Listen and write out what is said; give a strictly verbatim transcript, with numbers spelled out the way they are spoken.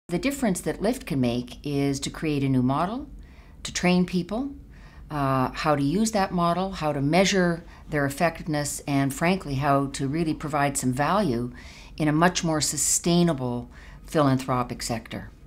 The difference that LIFT can make is to create a new model, to train people, uh, how to use that model, how to measure their effectiveness, and frankly, how to really provide some value in a much more sustainable philanthropic sector.